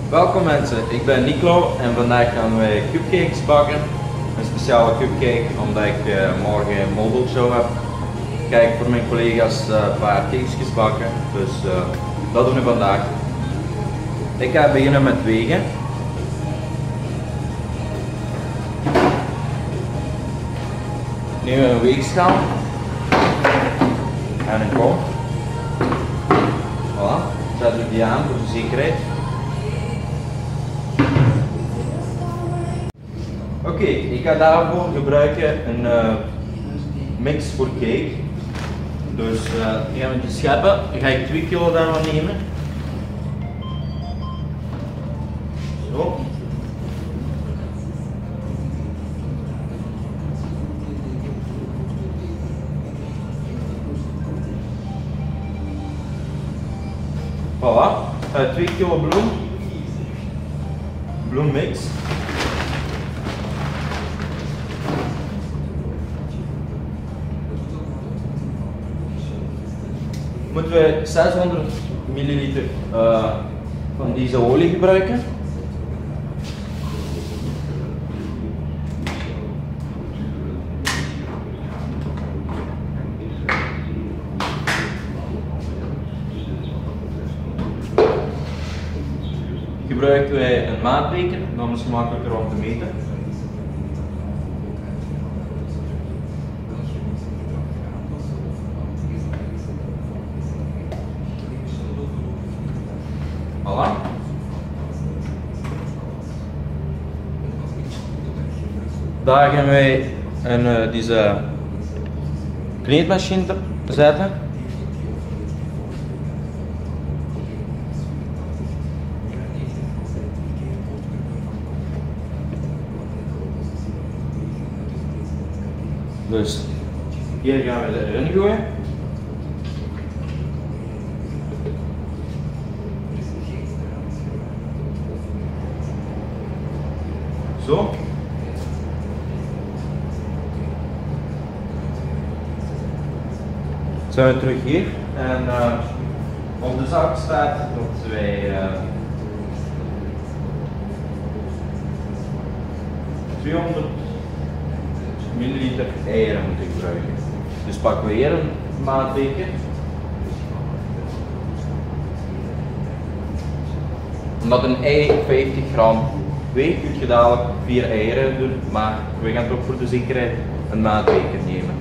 Welkom mensen, ik ben Nico en vandaag gaan wij cupcakes bakken. Een speciale cupcake omdat ik morgen een mobile show heb. Ga ik voor mijn collega's een paar cakes bakken, dus dat doen we vandaag. Ik ga beginnen met wegen. Nu een weegschaal en een kom. Voilà, zet ik die aan voor de zekerheid. Oké, ik ga daarvoor gebruiken een mix voor cake. Dus die gaan we scheppen. Dan ga ik 2 kilo daarvan nemen. Zo. Voilà, 2 kilo bloemmix. Moeten we 600 milliliter van deze olie gebruiken. Gebruiken wij een maatbeker, dan is het makkelijker om te meten. Voilà. Daar gaan wij deze kneedmachine zetten. Dus hier gaan we erin gooien. Zo. Zijn we terug hier en op de zak staat dat wij 200 milliliter eieren moeten gebruiken. Dus pakken we hier een maatbeker. Omdat een ei 50 gram weegt, kun je dadelijk 4 eieren doen, maar we gaan toch voor de zekerheid een maatbeker nemen.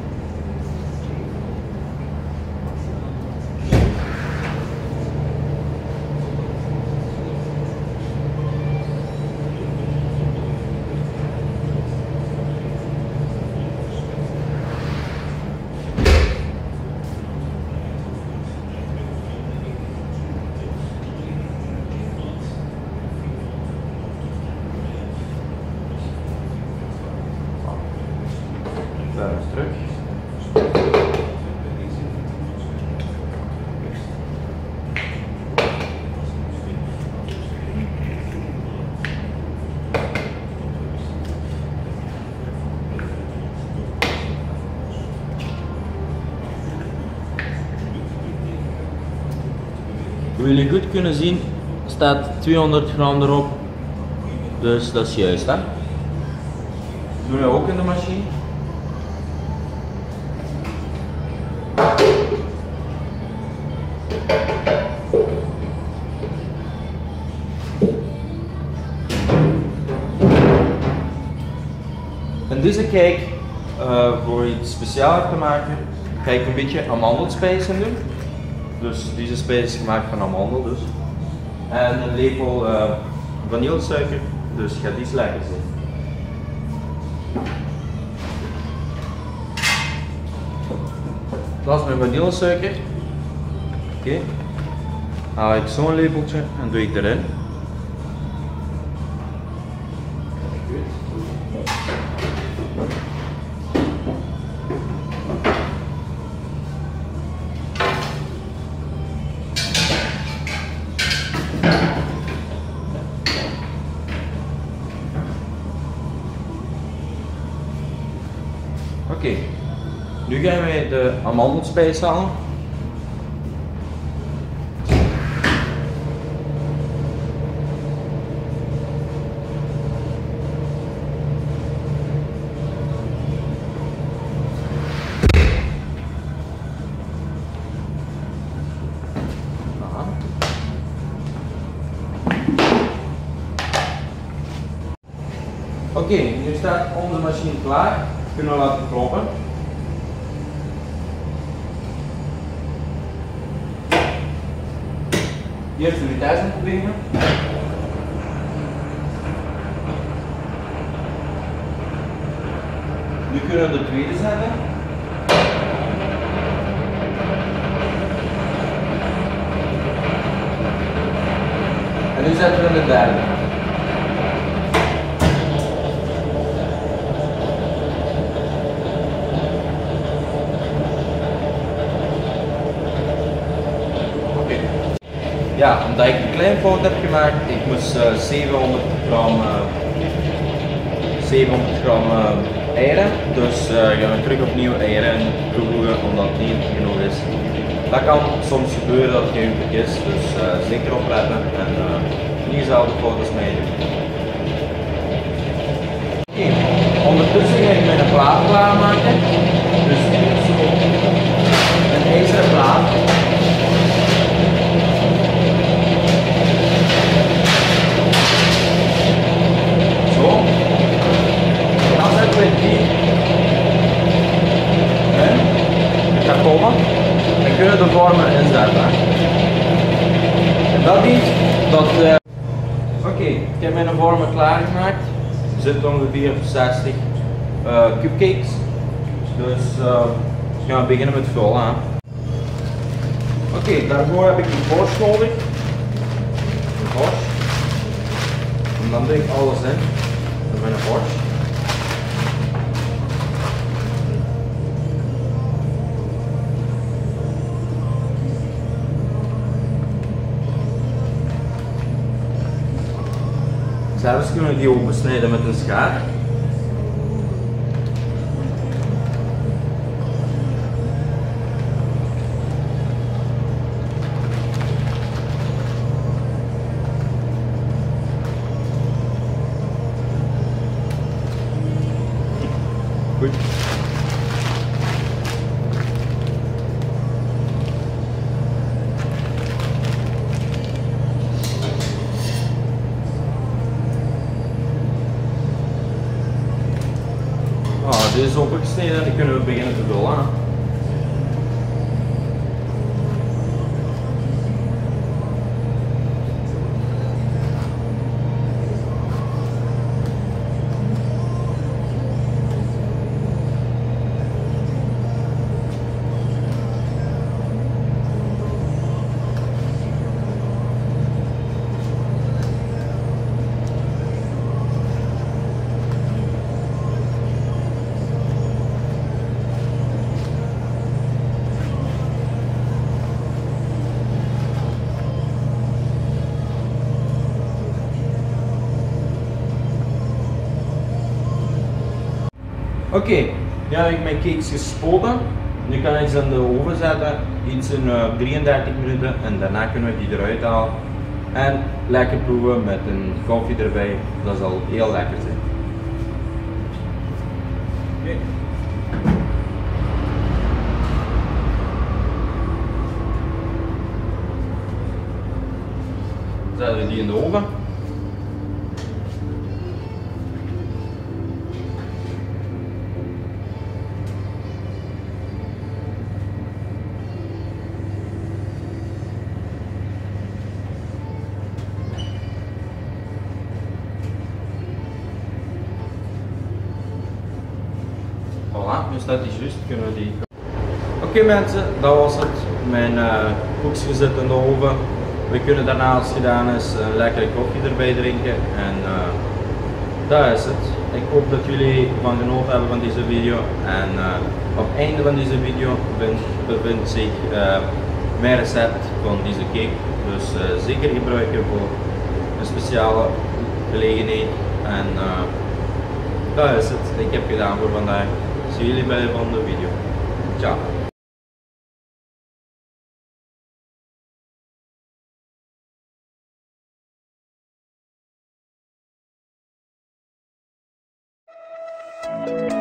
Daar is terug. Hoe jullie goed kunnen zien, staat 200 gram erop, dus dat is juist, hè? Dat doen we ook in de machine. En deze cake, voor iets speciaals te maken, ga ik een beetje amandelspijs in doen. Dus deze spijs is gemaakt van amandel dus. En een lepel vanillesuiker, dus gaat iets lekker zijn. Dat is mijn vanillesuiker. Oké. Haal ik zo'n lepeltje en doe ik erin. Oké, nu gaan wij de amandelspijs halen. Oké, nu staat onze machine klaar. Kunnen we laten kloppen. Eerst de vitesse aan beginnen. Nu kunnen we de tweede zetten. En nu zetten we de derde. Ja, omdat ik een klein fout heb gemaakt, ik moest 700 gram eieren, dus gaan we terug opnieuw eieren toevoegen omdat het niet genoeg is. Dat kan soms gebeuren dat het gehuwelijk is, dus zeker opletten en niet dezelfde fout als mij doen. Oké, ondertussen ga ik mijn plaat klaarmaken, dus zo een ijzeren plaat. Dan kunnen de vormen inzetten. En dat is dat. Oké, ik heb mijn vormen klaargemaakt. Er zitten ongeveer 60 cupcakes. Dus we gaan beginnen met vullen. Oké, daarvoor heb ik een borst nodig. Een borst. En dan doe ik alles in. Met mijn borst. Zelfs kunnen we die opensnijden met een schaar. Goed. Dit is opgesneden en dan kunnen we beginnen te vullen. Oké, nu heb ik mijn cakes gespoten. Nu kan ik ze in de oven zetten, iets in 33 minuten en daarna kunnen we die eruit halen. En lekker proeven met een koffie erbij, dat zal heel lekker zijn. Okay. Zetten we die in de oven. Voilà, nu staat die juist, kunnen we die. Oké mensen, dat was het. Mijn koekjes zitten in de oven. We kunnen daarna, als het gedaan is, een lekkere koffie erbij drinken. En dat is het. Ik hoop dat jullie van genoten hebben van deze video. En op het einde van deze video bevindt zich mijn recept van deze cake. Dus zeker gebruiken voor een speciale gelegenheid. En dat is het. Ik heb gedaan voor vandaag. Zie jullie bij de volgende video. Ciao.